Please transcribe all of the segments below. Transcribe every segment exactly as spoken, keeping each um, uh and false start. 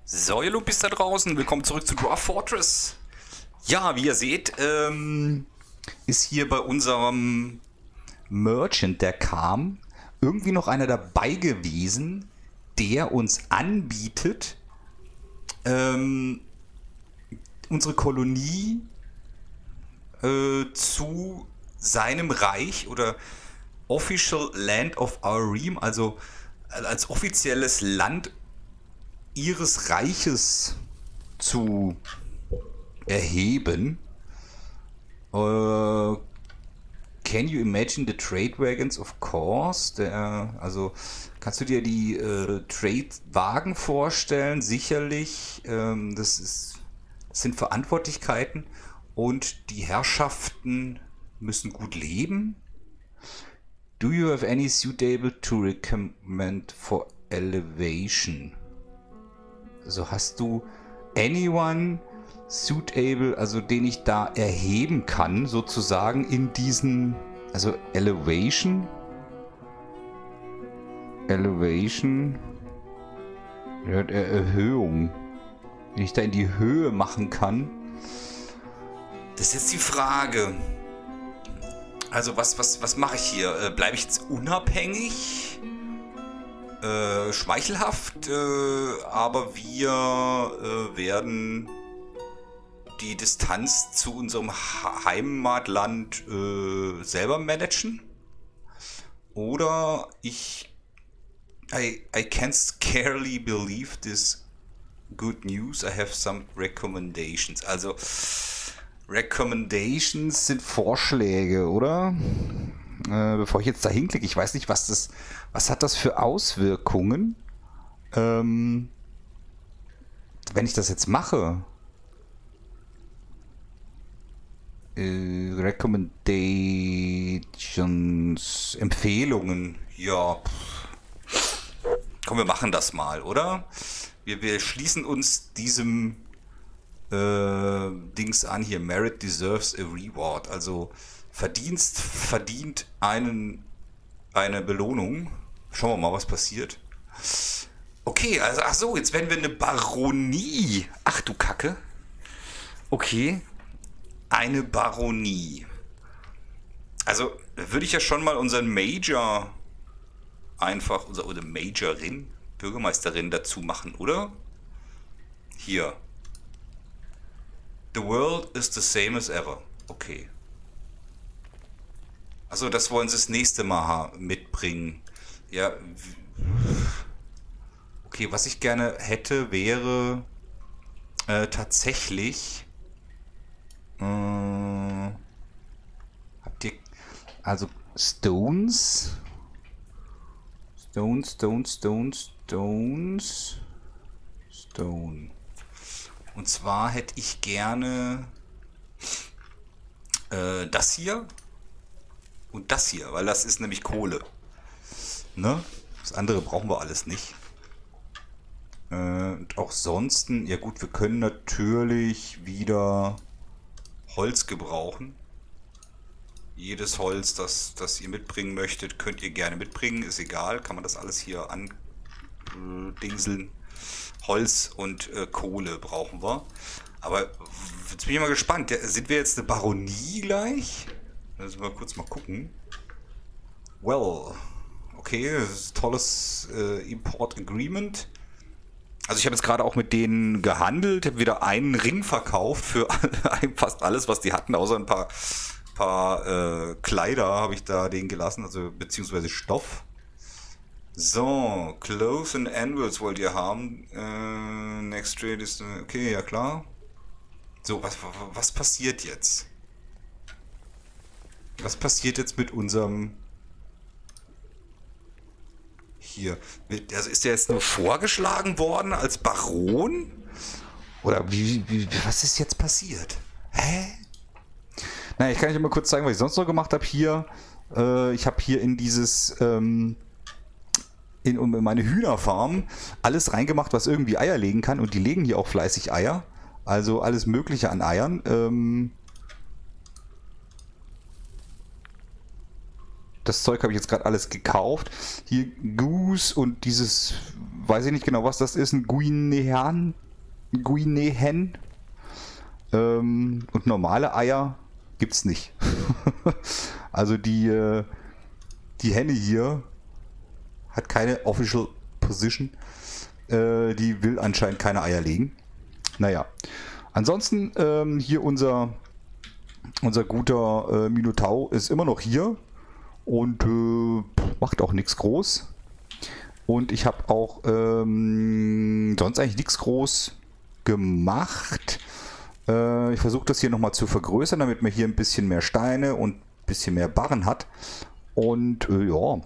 So, ihr Lupis da draußen, willkommen zurück zu Dwarf Fortress. Ja, wie ihr seht, ähm, ist hier bei unserem Merchant, der kam, irgendwie noch einer dabei gewesen, der uns anbietet, ähm, unsere Kolonie äh, zu seinem Reich oder Official Land of Our Realm, also als offizielles Land ihres Reiches zu erheben. Äh, can you imagine the trade wagons? Of course. Der, also kannst du dir die äh, Trade-Wagen vorstellen? Sicherlich. Ähm, das, ist, das sind Verantwortlichkeiten und die Herrschaften müssen gut leben. Do you have any suitable to recommend for elevation? Also hast du anyone suitable, also den ich da erheben kann, sozusagen in diesen, also Elevation, Elevation, ja, Er- Erhöhung, den ich da in die Höhe machen kann. Das ist jetzt die Frage. Also was, was, was mache ich hier? Äh, Bleibe ich jetzt unabhängig? Äh, schmeichelhaft, äh, aber wir äh, werden die Distanz zu unserem ha Heimatland äh, selber managen. Oder ich I, I can't scarcely believe this good news. I have some recommendations. Also Recommendations sind Vorschläge, oder? Äh, bevor ich jetzt da hinklicke, ich weiß nicht, was das, was hat das für Auswirkungen, ähm, wenn ich das jetzt mache. Äh, Recommendations, Empfehlungen, ja. Pff. Komm, wir machen das mal, oder? Wir, wir schließen uns diesem äh, Dings an hier. Merit deserves a reward. Also Verdienst verdient einen, eine Belohnung. Schauen wir mal, was passiert. Okay, also ach so, jetzt werden wir eine Baronie. Ach du Kacke. Okay. Eine Baronie. Also würde ich ja schon mal unseren Major einfach, unser, oder Majorin, Bürgermeisterin dazu machen, oder? Hier. The world is the same as ever. Okay. Also das wollen sie das nächste Mal mitbringen. Ja. Okay, was ich gerne hätte, wäre äh, tatsächlich. Äh, habt ihr also Stones? Stones, Stones, Stones, Stones, Stone. Und zwar hätte ich gerne äh, das hier. Und das hier, weil das ist nämlich Kohle. Ne? Das andere brauchen wir alles nicht. Äh, und auch sonst, ja gut, wir können natürlich wieder Holz gebrauchen. Jedes Holz, das, das ihr mitbringen möchtet, könnt ihr gerne mitbringen. Ist egal, kann man das alles hier andingseln. Holz und äh, Kohle brauchen wir. Aber jetzt bin ich mal gespannt. Sind wir jetzt eine Baronie gleich? Müssen wir kurz mal gucken. Well, okay, das ist ein tolles äh, Import Agreement. Also ich habe jetzt gerade auch mit denen gehandelt, habe wieder einen Ring verkauft für fast alles, was die hatten, außer ein paar, paar äh, Kleider habe ich da denen gelassen, also beziehungsweise Stoff. So, Clothes and Anvils wollt ihr haben. Äh, next trade ist, okay, ja klar. So, was, was passiert jetzt? Was passiert jetzt mit unserem hier? Also ist der jetzt nur vorgeschlagen worden als Baron? Oder wie, wie, was ist jetzt passiert? Hä? Naja, ich kann euch mal kurz zeigen, was ich sonst noch gemacht habe hier. Äh, ich habe hier in dieses, ähm, in, in meine Hühnerfarm alles reingemacht, was irgendwie Eier legen kann. Und die legen hier auch fleißig Eier. Also alles Mögliche an Eiern. Ähm, Das Zeug habe ich jetzt gerade alles gekauft. Hier Goose und dieses weiß ich nicht genau, was das ist. Ein Guinean. Guinehen. Ähm, und normale Eier gibt's nicht. Also die, äh, die Henne hier hat keine Official Position. Äh, die will anscheinend keine Eier legen. Naja. Ansonsten ähm, hier unser, unser guter äh, Minotaur ist immer noch hier und äh, macht auch nichts groß. Und ich habe auch ähm, sonst eigentlich nichts groß gemacht. Äh, ich versuche das hier nochmal zu vergrößern, damit man hier ein bisschen mehr Steine und ein bisschen mehr Barren hat. Und äh, ja,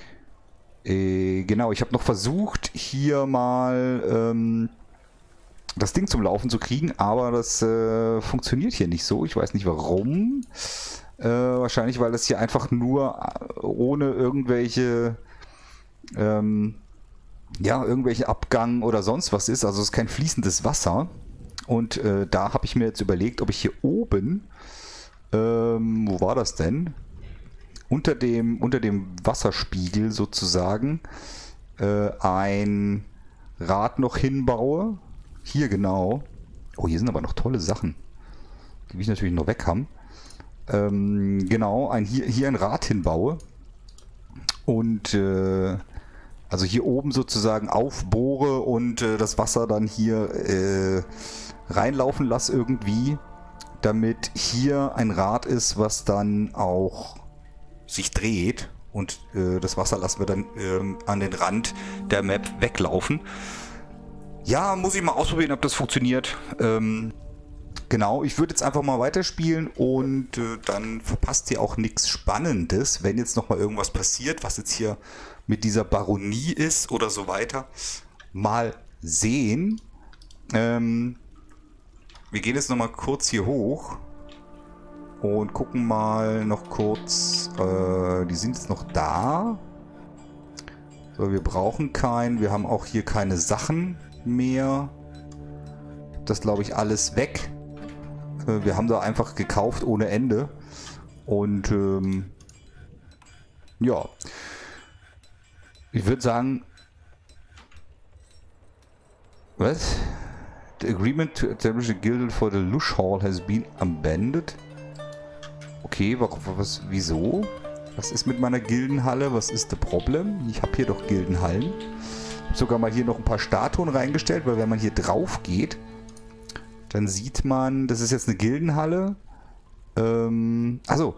äh, genau, ich habe noch versucht, hier mal ähm, das Ding zum Laufen zu kriegen, aber das äh, funktioniert hier nicht so. Ich weiß nicht warum. Äh, wahrscheinlich, weil das hier einfach nur ohne irgendwelche ähm, ja, irgendwelche Abgang oder sonst was ist. Also es ist kein fließendes Wasser. Und äh, da habe ich mir jetzt überlegt, ob ich hier oben, ähm, wo war das denn? Unter dem, unter dem Wasserspiegel sozusagen äh, ein Rad noch hinbaue. Hier genau. Oh, hier sind aber noch tolle Sachen. Die will ich natürlich noch weg haben. Ähm, genau, ein, hier, hier ein Rad hinbaue. Und äh, also hier oben sozusagen aufbohre und äh, das Wasser dann hier äh, reinlaufen lasse irgendwie, damit hier ein Rad ist, was dann auch sich dreht und äh, das Wasser lassen wir dann äh, an den Rand der Map weglaufen. Ja, muss ich mal ausprobieren, ob das funktioniert. Ähm, genau, ich würde jetzt einfach mal weiterspielen und äh, dann verpasst ihr auch nichts Spannendes, wenn jetzt nochmal irgendwas passiert, was jetzt hier mit dieser Baronie ist oder so weiter. Mal sehen. Ähm, wir gehen jetzt nochmal kurz hier hoch und gucken mal noch kurz. Äh, die sind jetzt noch da. So, wir brauchen keinen. Wir haben auch hier keine Sachen mehr. Das glaube ich alles weg. Äh, wir haben da einfach gekauft ohne Ende. Und ähm, ja. Ich würde sagen, was? The agreement to establish a guild for the Lush Hall has been abandoned. Okay, was, wieso? Was ist mit meiner Gildenhalle? Was ist das Problem? Ich habe hier doch Gildenhallen. Ich habe sogar mal hier noch ein paar Statuen reingestellt, weil wenn man hier drauf geht, dann sieht man, das ist jetzt eine Gildenhalle. Ähm, also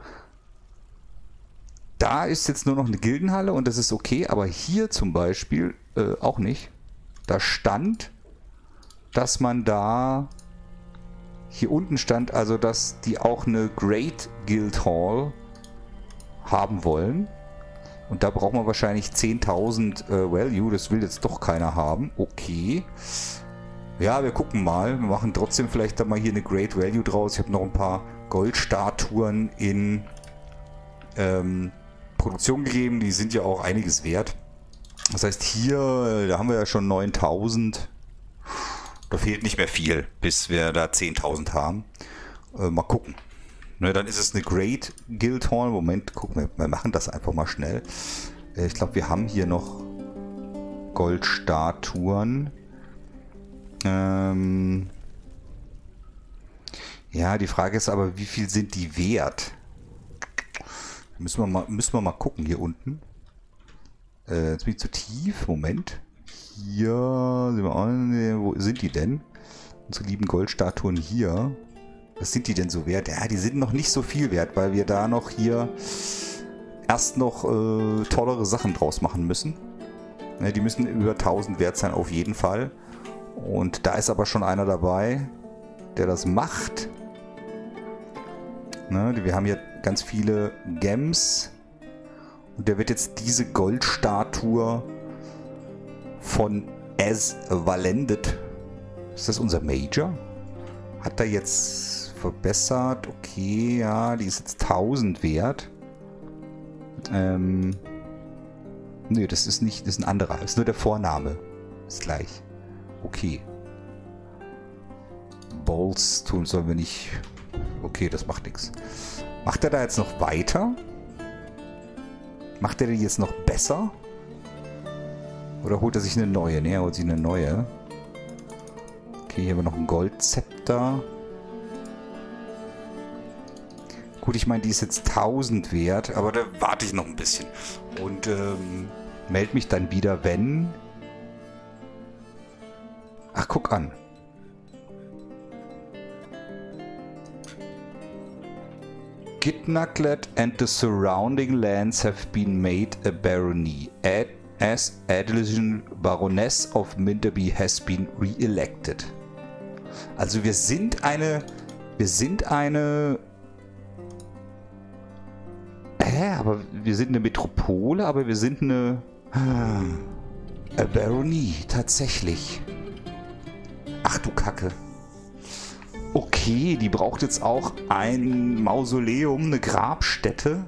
da ist jetzt nur noch eine Gildenhalle und das ist okay, aber hier zum Beispiel äh, auch nicht. Da stand, dass man da, hier unten stand, also dass die auch eine Great Guild Hall haben wollen. Und da braucht man wahrscheinlich zehntausend äh, Value, das will jetzt doch keiner haben. Okay. Ja, wir gucken mal. Wir machen trotzdem vielleicht da mal hier eine Great Value draus. Ich habe noch ein paar Goldstatuen in ähm, Produktion gegeben, die sind ja auch einiges wert. Das heißt hier, da haben wir ja schon neuntausend. Da fehlt nicht mehr viel, bis wir da zehntausend haben. Äh, mal gucken. Ne, dann ist es eine Great Guild Hall. Moment, gucken wir, wir machen das einfach mal schnell. Äh, ich glaube, wir haben hier noch Goldstatuen. Ähm ja, die Frage ist aber, wie viel sind die wert? Müssen wir mal, müssen wir mal gucken hier unten. Äh, jetzt bin ich zu tief. Moment. Hier sind wir auch, wo sind die denn? Unsere lieben Goldstatuen hier. Was sind die denn so wert? Ja, die sind noch nicht so viel wert, weil wir da noch hier erst noch äh, tollere Sachen draus machen müssen. Ja, die müssen über tausend wert sein, auf jeden Fall. Und da ist aber schon einer dabei, der das macht. Ne, wir haben hier ganz viele Gems. Und der wird jetzt diese Goldstatue von As Valendet. Ist das unser Major? Hat er jetzt verbessert? Okay, ja, die ist jetzt tausend wert. Ähm. Nö, das ist nicht, das ist ein anderer. Das ist nur der Vorname. Ist gleich. Okay. Balls tun sollen wir nicht. Okay, das macht nichts. Macht er da jetzt noch weiter? Macht er die jetzt noch besser? Oder holt er sich eine neue? Ne, er holt sich eine neue. Okay, hier haben wir noch ein Goldzepter. Gut, ich meine, die ist jetzt tausend wert, aber da warte ich noch ein bisschen. Und ähm, melde mich dann wieder, wenn... Ach, guck an. Gitnaclet and the surrounding lands have been made a barony, Ad, as Adeline Baroness of Minderby has been re-elected. Also wir sind eine... Wir sind eine... Hä, aber wir sind eine Metropole, aber wir sind eine... A barony, tatsächlich. Ach du Kacke. Okay, die braucht jetzt auch ein Mausoleum, eine Grabstätte.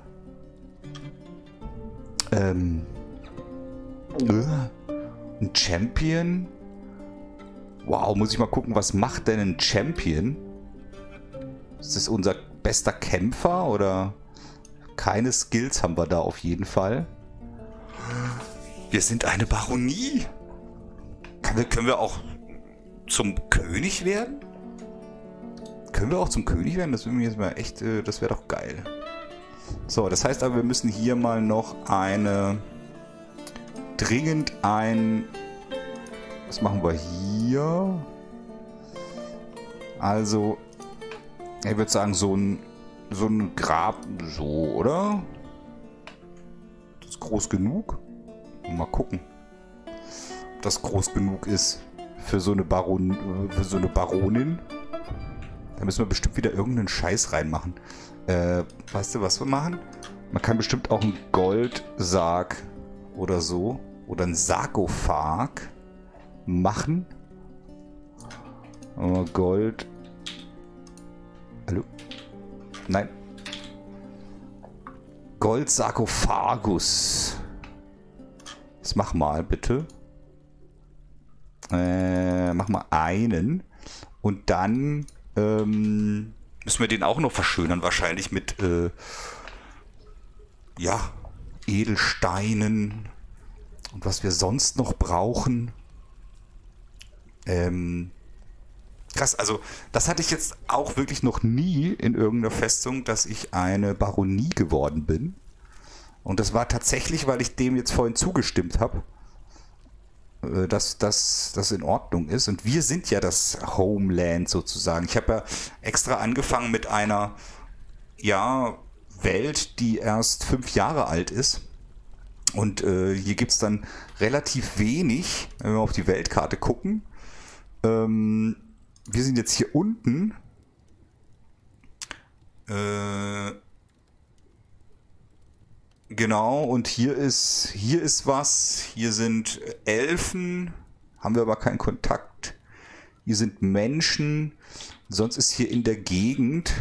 Ähm. Äh, ein Champion. Wow, muss ich mal gucken, was macht denn ein Champion? Ist das unser bester Kämpfer oder? Keine Skills haben wir da auf jeden Fall. Wir sind eine Baronie. Können wir auch zum König werden? Können wir auch zum König werden? Das wäre mir jetzt mal echt, äh, das wäre doch geil. So, das heißt aber, wir müssen hier mal noch eine... Dringend ein... Was machen wir hier? Also, ich würde sagen, so ein, so ein Grab, so, oder? Das ist groß genug? Mal gucken, ob das groß genug ist für so eine Baron, für so eine Baronin. Da müssen wir bestimmt wieder irgendeinen Scheiß reinmachen. Äh, weißt du, was wir machen? Man kann bestimmt auch einen Goldsarg oder so oder einen Sarkophag machen. Oh, Gold. Hallo? Nein. Goldsarkophagus. Das mach mal, bitte. Äh, mach mal einen. Und dann ähm, müssen wir den auch noch verschönern. Wahrscheinlich mit äh, ja, Edelsteinen. Und was wir sonst noch brauchen. Ähm, krass, also das hatte ich jetzt auch wirklich noch nie in irgendeiner Festung, dass ich eine Baronie geworden bin. Und das war tatsächlich, weil ich dem jetzt vorhin zugestimmt habe, dass das in Ordnung ist. Und wir sind ja das Homeland sozusagen. Ich habe ja extra angefangen mit einer ja, Welt, die erst fünf Jahre alt ist. Und äh, hier gibt es dann relativ wenig, wenn wir auf die Weltkarte gucken. Ähm, wir sind jetzt hier unten. Äh... Genau, und hier ist, hier ist was, hier sind Elfen, haben wir aber keinen Kontakt. Hier sind Menschen, sonst ist hier in der Gegend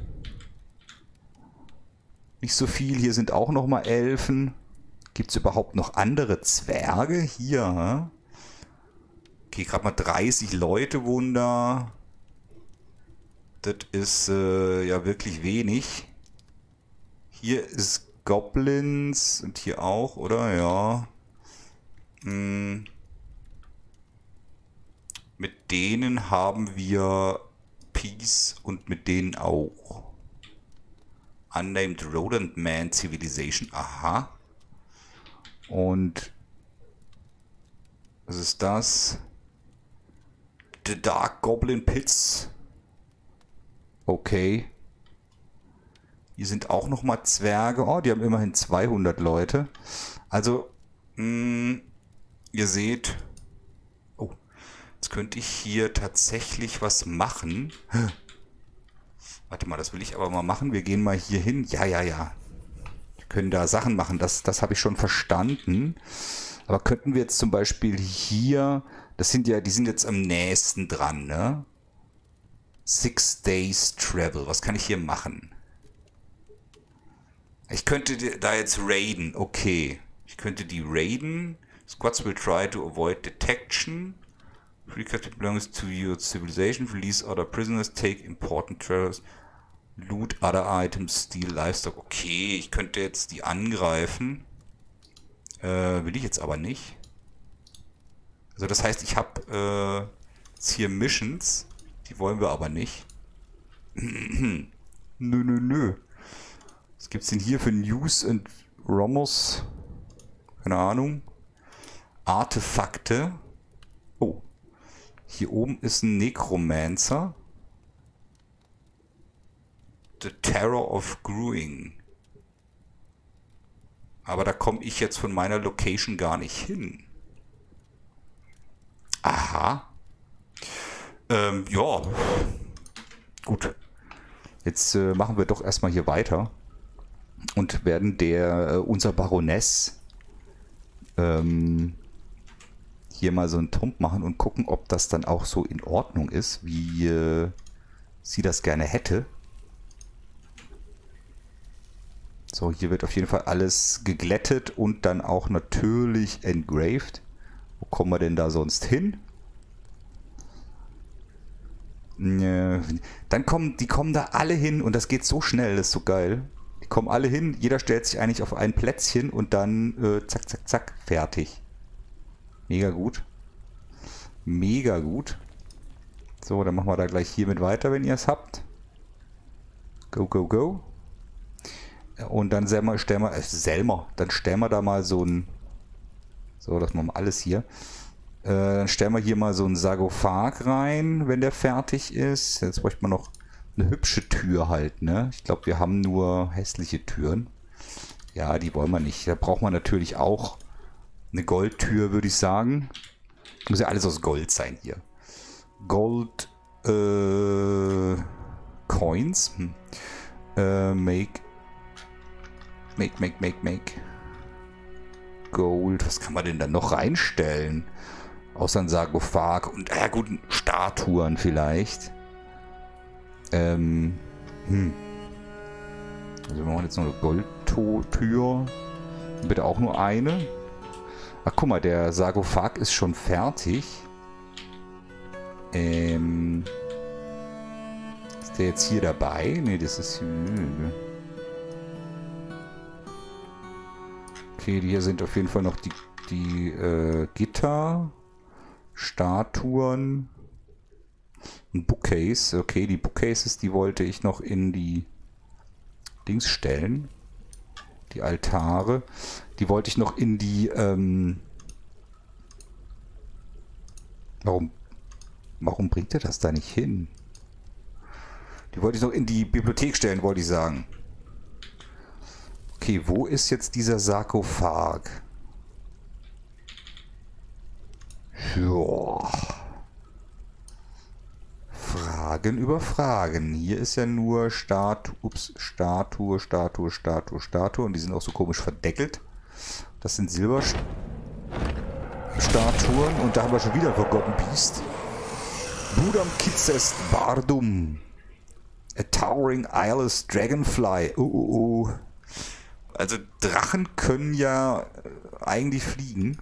nicht so viel. Hier sind auch noch mal Elfen. Gibt es überhaupt noch andere Zwerge? Hier, hä? Okay, gerade mal dreißig Leute wohnen da. Das ist äh, ja wirklich wenig. Hier ist Goblins und hier auch, oder? Ja. Hm. Mit denen haben wir Peace und mit denen auch. Unnamed Rodent Man Civilization. Aha. Und was ist das? The Dark Goblin Pits. Okay. Hier sind auch noch mal Zwerge. Oh, die haben immerhin zweihundert Leute. Also, mh, ihr seht... Oh, jetzt könnte ich hier tatsächlich was machen. Warte mal, das will ich aber mal machen. Wir gehen mal hier hin. Ja, ja, ja. Wir können da Sachen machen. Das, das habe ich schon verstanden. Aber könnten wir jetzt zum Beispiel hier... Das sind ja, die sind jetzt am nächsten dran, ne? Six Days Travel. Was kann ich hier machen? Ich könnte da jetzt raiden, okay. Ich könnte die raiden. Squads will try to avoid detection. Free captive belongs to your civilization. Release other prisoners. Take important travelers. Loot other items. Steal livestock. Okay, ich könnte jetzt die angreifen. Äh, will ich jetzt aber nicht. Also das heißt, ich habe äh, jetzt hier Missions, die wollen wir aber nicht. Nö, nö, nö. Was gibt's denn hier für News und Romos? Keine Ahnung. Artefakte. Oh. Hier oben ist ein Necromancer. The Terror of Grewing. Aber da komme ich jetzt von meiner Location gar nicht hin. Aha. Ähm, ja. Gut. Jetzt äh, machen wir doch erstmal hier weiter. Und werden der, äh, unser Baroness, ähm, hier mal so einen Trumpf machen und gucken, ob das dann auch so in Ordnung ist, wie äh, sie das gerne hätte. So, hier wird auf jeden Fall alles geglättet und dann auch natürlich engraved. Wo kommen wir denn da sonst hin? Dann kommen, die kommen da alle hin und das geht so schnell, das ist so geil. Die kommen alle hin, jeder stellt sich eigentlich auf ein Plätzchen und dann äh, zack, zack, zack, fertig. Mega gut. Mega gut. So, dann machen wir da gleich hiermit weiter, wenn ihr es habt. Go, go, go. Und dann stellen wir, stellen wir, äh, Selmer, dann stellen wir da mal so ein, so, das machen wir alles hier. Äh, dann stellen wir hier mal so einen Sarkophag rein, wenn der fertig ist. Jetzt bräuchte man noch eine hübsche Tür halt, ne? Ich glaube, wir haben nur hässliche Türen. Ja, die wollen wir nicht. Da braucht man natürlich auch eine Goldtür, würde ich sagen. Muss ja alles aus Gold sein hier. Gold, äh, Coins. Hm. Äh, make Make, make, make, make. Gold. Was kann man denn da noch reinstellen? Außer ein Sarkophag und, ja gut, Statuen vielleicht. Ähm, hm. Also wir machen jetzt noch eine Goldtür. Bitte auch nur eine. Ach, guck mal, der Sarkophag ist schon fertig. Ähm. Ist der jetzt hier dabei? Ne, das ist hier. Okay, hier sind auf jeden Fall noch die, die äh, Gitter, Statuen, ein Bookcase. Okay, die Bookcases, die wollte ich noch in die Dings stellen. Die Altare. Die wollte ich noch in die... Ähm warum, warum bringt er das da nicht hin? Die wollte ich noch in die Bibliothek stellen, wollte ich sagen. Okay, wo ist jetzt dieser Sarkophag? Ja. Fragen über Fragen. Hier ist ja nur Statu ups, Statue, Statue, Statue, Statue. Und die sind auch so komisch verdeckelt. Das sind Silberstatuen. Und da haben wir schon wieder ein Forgotten Beast. Budam Kitzes Bardum. A Towering Eyeless Dragonfly. Oh, oh, oh. Also Drachen können ja eigentlich fliegen.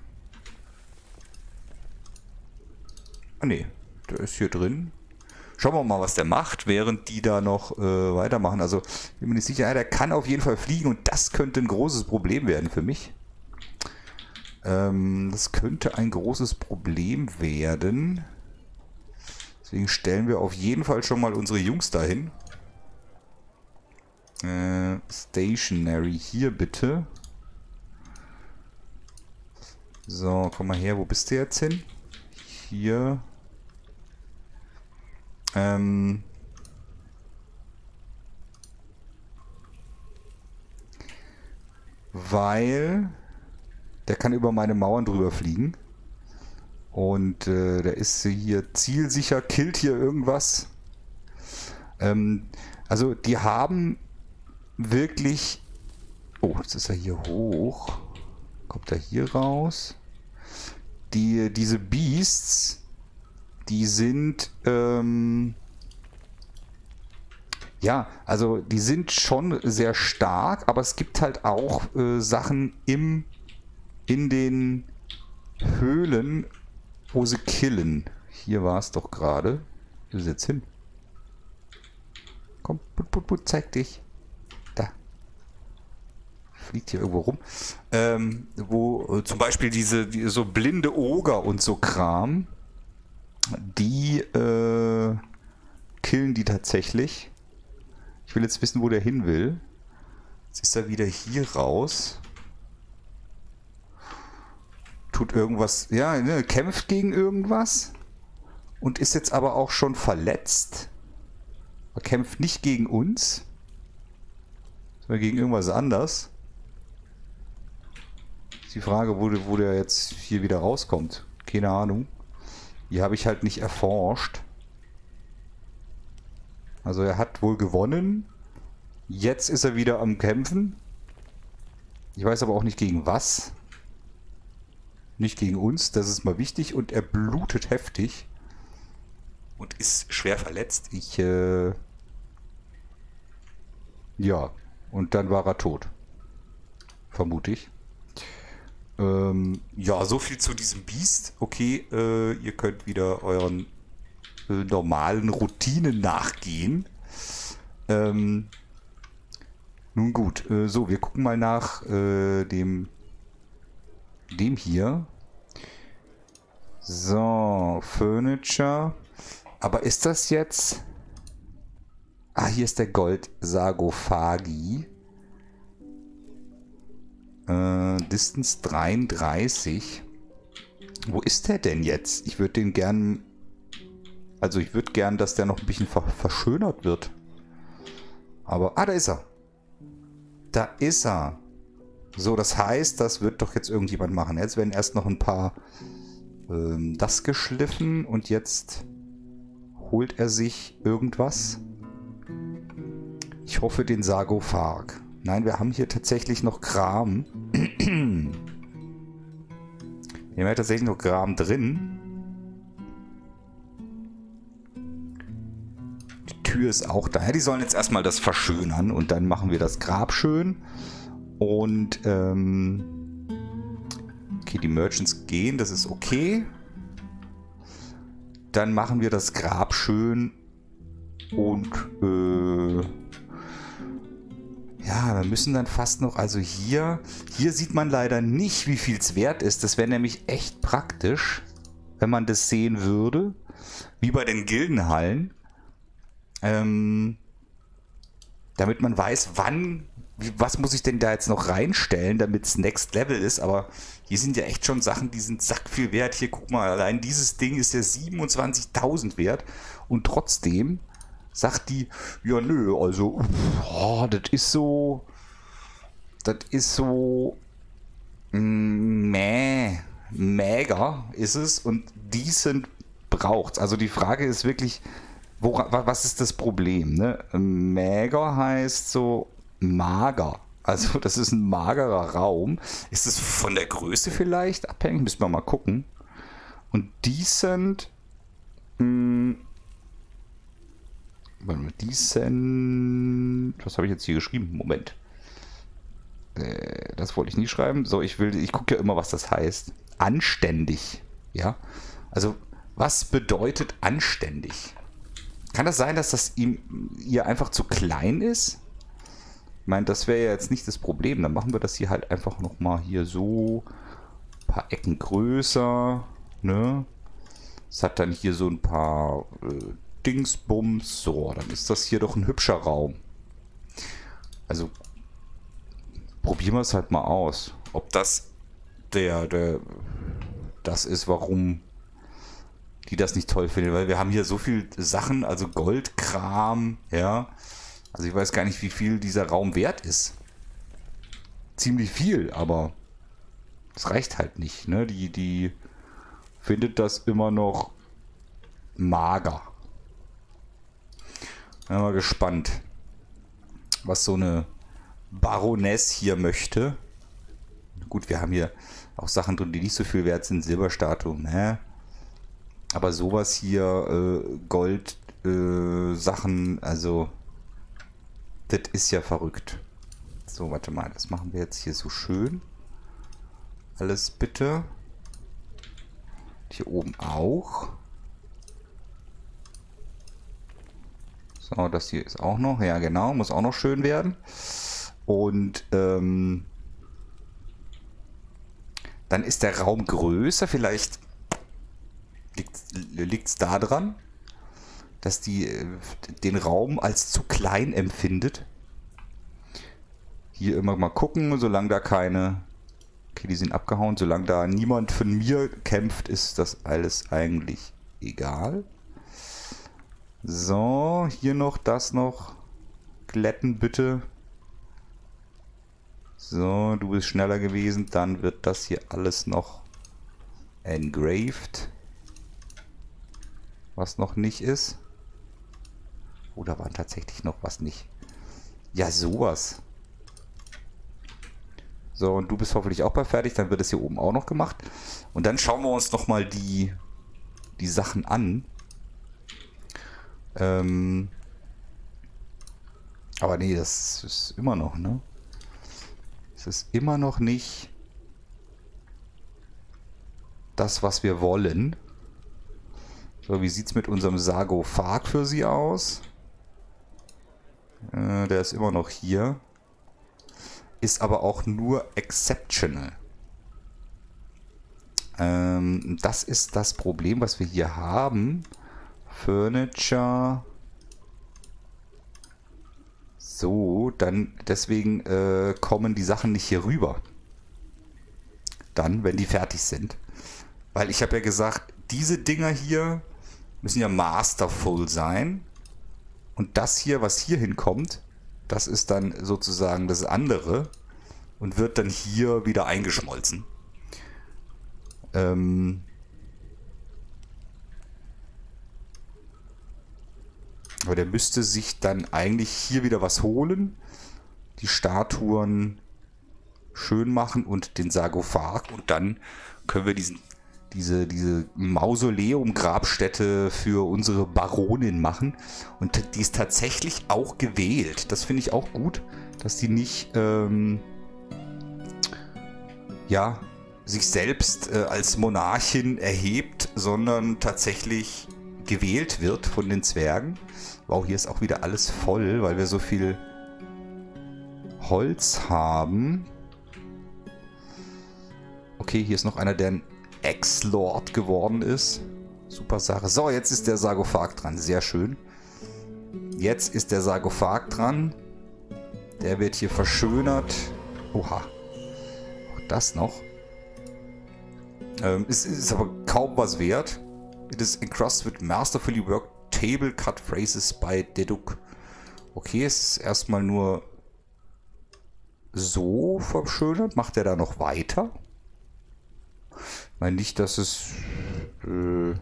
Ah ne, der ist hier drin. Schauen wir mal, was der macht, während die da noch äh, weitermachen. Also bin mir nicht sicher, ja, der kann auf jeden Fall fliegen und das könnte ein großes Problem werden für mich. Ähm, das könnte ein großes Problem werden. Deswegen stellen wir auf jeden Fall schon mal unsere Jungs dahin. Äh, Stationary hier bitte. So, komm mal her, wo bist du jetzt hin? Hier. Ähm. Weil der kann über meine Mauern drüber fliegen. Und äh, der ist hier zielsicher, killt hier irgendwas. Ähm, also die haben wirklich... Oh, jetzt ist er hier hoch. Kommt er hier raus? Die, diese Beasts, die sind... Ähm, ja, also die sind schon sehr stark, aber es gibt halt auch äh, Sachen im, in den Höhlen, wo sie killen. Hier war es doch gerade. Wo ist jetzt hin? Komm, put, put, put, zeig dich. Da. fliegt hier irgendwo rum. Ähm, wo äh, zum Beispiel diese die, so blinde Oger und so Kram, die äh, killen die tatsächlich. Ich will jetzt wissen, wo der hin will. Jetzt ist er wieder hier raus. Tut irgendwas, ja, ne, kämpft gegen irgendwas und ist jetzt aber auch schon verletzt. Er kämpft nicht gegen uns, sondern gegen irgendwas anderes. Ist die Frage, wo, wo der jetzt hier wieder rauskommt. Keine Ahnung. Die habe ich halt nicht erforscht. Also er hat wohl gewonnen. Jetzt ist er wieder am Kämpfen. Ich weiß aber auch nicht gegen was. Nicht gegen uns, das ist mal wichtig. Und er blutet heftig. Und ist schwer verletzt. Ich, äh... Ja. Und dann war er tot. Vermute ich. Ähm, ja, so viel zu diesem Biest. Okay, äh, ihr könnt wieder euren äh, normalen Routinen nachgehen. Ähm... Nun gut, äh, so, wir gucken mal nach äh, dem dem hier. So, Furniture. Aber ist das jetzt... Ah, hier ist der Gold-Sargophagi. Äh, Distance dreiunddreißig. Wo ist der denn jetzt? Ich würde den gern... Also ich würde gern, dass der noch ein bisschen ver verschönert wird. Aber... Ah, da ist er. Da ist er. So, das heißt, das wird doch jetzt irgendjemand machen. Jetzt werden erst noch ein paar ähm, das geschliffen und jetzt holt er sich irgendwas. Ich hoffe den Sargophag. Nein, wir haben hier tatsächlich noch Kram. Wir haben ja tatsächlich noch Kram drin. Die Tür ist auch da. Ja, die sollen jetzt erstmal das verschönern und dann machen wir das Grab schön. Und, ähm... okay, die Merchants gehen, das ist okay. Dann machen wir das Grab schön. Und, äh... ja, wir müssen dann fast noch, also hier... Hier sieht man leider nicht, wie viel es wert ist. Das wäre nämlich echt praktisch, wenn man das sehen würde. Wie bei den Gildenhallen. Ähm... Damit man weiß, wann... Was muss ich denn da jetzt noch reinstellen, damit es Next Level ist? Aber hier sind ja echt schon Sachen, die sind sack viel wert. Hier, guck mal, allein dieses Ding ist ja siebenundzwanzigtausend wert. Und trotzdem sagt die, ja nö, also, oh, das ist so, das ist so, meh, mega ist es. Und decent braucht's. Also die Frage ist wirklich, wo, was ist das Problem? Ne? Mega heißt so, mager. Also das ist ein magerer Raum. Ist es von der Größe vielleicht abhängig? Müssen wir mal gucken. Und decent... Mh, decent... Was habe ich jetzt hier geschrieben? Moment. Äh, das wollte ich nie schreiben. So, ich will... Ich gucke ja immer, was das heißt. Anständig. Ja? Also, was bedeutet anständig? Kann das sein, dass das ihm ihr einfach zu klein ist? Ich meine, das wäre ja jetzt nicht das Problem. Dann machen wir das hier halt einfach nochmal hier so ein paar Ecken größer. Ne? Es hat dann hier so ein paar äh, Dingsbums. So, dann ist das hier doch ein hübscher Raum. Also probieren wir es halt mal aus. Ob das der, der das ist, warum die das nicht toll finden. Weil wir haben hier so viel Sachen, also Goldkram, ja. Also ich weiß gar nicht, wie viel dieser Raum wert ist. Ziemlich viel, aber es reicht halt nicht. Ne? Die, die findet das immer noch mager. Bin mal gespannt, was so eine Baroness hier möchte. Gut, wir haben hier auch Sachen drin, die nicht so viel wert sind. Silberstatue, ne? Aber sowas hier, äh, Gold, äh, Sachen, also... Das ist ja verrückt. So, warte mal, das machen wir jetzt hier so schön. Alles bitte. Hier oben auch. So, das hier ist auch noch. Ja, genau, muss auch noch schön werden. Und, ähm, Dann ist der Raum größer. Vielleicht liegt es daran, dass die äh, den Raum als zu klein empfindet. Hier immer mal gucken, solange da keine... Okay, die sind abgehauen. Solange da niemand von mir kämpft, ist das alles eigentlich egal. So, hier noch, das noch. Glätten bitte. So, du bist schneller gewesen. Dann wird das hier alles noch engraved. Was noch nicht ist. Oh, da war tatsächlich noch was nicht. Ja, sowas. So, und du bist hoffentlich auch bald fertig. Dann wird es hier oben auch noch gemacht. Und dann schauen wir uns noch mal die, die Sachen an. Ähm, aber nee, das ist immer noch, ne? Es ist immer noch nicht das, was wir wollen. So, wie sieht es mit unserem Sarkophag für sie aus? Äh, der ist immer noch hier. Ist aber auch nur exceptional. Ähm, das ist das Problem, was wir hier haben. Furniture. So, dann deswegen äh, kommen die Sachen nicht hier rüber. Dann, wenn die fertig sind. Weil ich habe ja gesagt, diese Dinger hier müssen ja masterful sein. Und das hier, was hier hinkommt, das ist dann sozusagen das andere und wird dann hier wieder eingeschmolzen. Ähm Aber der müsste sich dann eigentlich hier wieder was holen, die Statuen schön machen und den Sarkophag, und dann können wir diesen, diese, diese Mausoleum-Grabstätte für unsere Baronin machen. Und die ist tatsächlich auch gewählt. Das finde ich auch gut, dass die nicht ähm, ja, sich selbst äh, als Monarchin erhebt, sondern tatsächlich gewählt wird von den Zwergen. Wow, hier ist auch wieder alles voll, weil wir so viel Holz haben. Okay, hier ist noch einer, der ein Ex-Lord geworden ist. Super Sache. So, jetzt ist der Sarkophag dran. Sehr schön. Jetzt ist der Sarkophag dran. Der wird hier verschönert. Oha. Auch das noch. Ähm, es ist aber kaum was wert. It is encrusted with masterfully worked table cut phrases by Deduk. Okay, es ist erstmal nur so verschönert. Macht er da noch weiter? Ich meine nicht, dass es äh,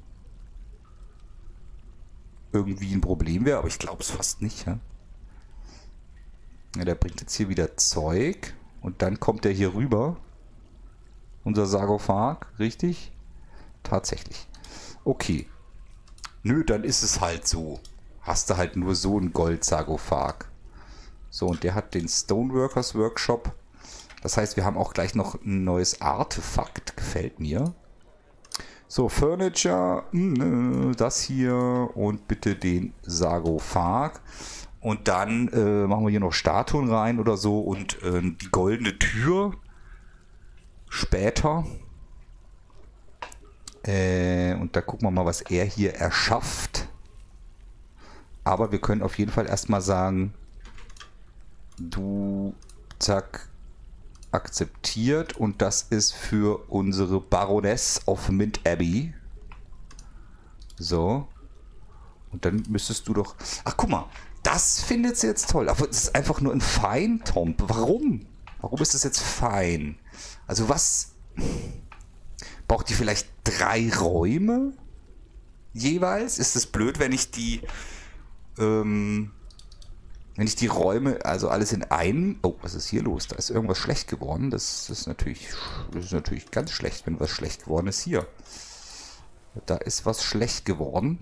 irgendwie ein Problem wäre, aber ich glaube es fast nicht. Ja? Ja, der bringt jetzt hier wieder Zeug und dann kommt er hier rüber. Unser Sarkophag, richtig? Tatsächlich. Okay. Nö, dann ist es halt so. Hast du halt nur so einen Gold-Sarkophag. So, und der hat den Stoneworkers Workshop. Das heißt, wir haben auch gleich noch ein neues Artefakt. Gefällt mir. So, Furniture. Das hier. Und bitte den Sarkophag. Und dann äh, machen wir hier noch Statuen rein oder so. Und äh, die goldene Tür. Später. Äh, und da gucken wir mal, was er hier erschafft. Aber wir können auf jeden Fall erstmal sagen, du, zack, akzeptiert. Und das ist für unsere Baroness of Mint Abbey. So. Und dann müsstest du doch... Ach, guck mal. Das findet sie jetzt toll. Aber es ist einfach nur ein Feintomp. Warum? Warum ist das jetzt fein? Also was... Braucht die vielleicht drei Räume jeweils? Ist es blöd, wenn ich die... Ähm, wenn ich die Räume, also alles in einem... Oh, was ist hier los? Da ist irgendwas schlecht geworden. Das ist natürlich, das ist natürlich ganz schlecht, wenn was schlecht geworden ist. Hier. Da ist was schlecht geworden.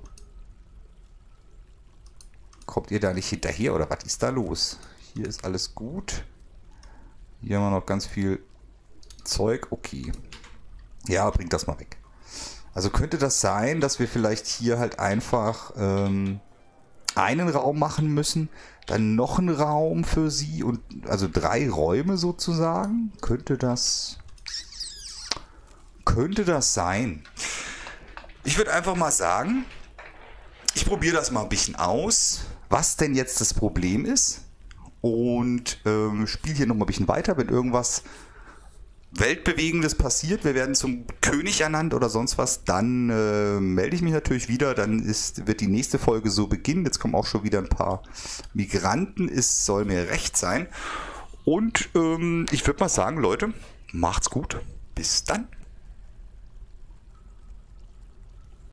Kommt ihr da nicht hinterher oder was ist da los? Hier ist alles gut. Hier haben wir noch ganz viel Zeug. Okay. Ja, bringt das mal weg. Also könnte das sein, dass wir vielleicht hier halt einfach ähm, einen Raum machen müssen, dann noch einen Raum für sie und also drei Räume sozusagen. Könnte das könnte das sein? Ich würde einfach mal sagen, ich probiere das mal ein bisschen aus, was denn jetzt das Problem ist. Und ähm, spiele hier noch mal ein bisschen weiter, wenn irgendwas Weltbewegendes passiert, wir werden zum König ernannt oder sonst was, dann äh, melde ich mich natürlich wieder, dann ist, wird die nächste Folge so beginnen. Jetzt kommen auch schon wieder ein paar Migranten, es soll mir recht sein. Und ähm, ich würde mal sagen, Leute, macht's gut, bis dann.